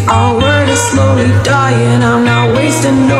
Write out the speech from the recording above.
Our word is slowly dying, I'm not wasting no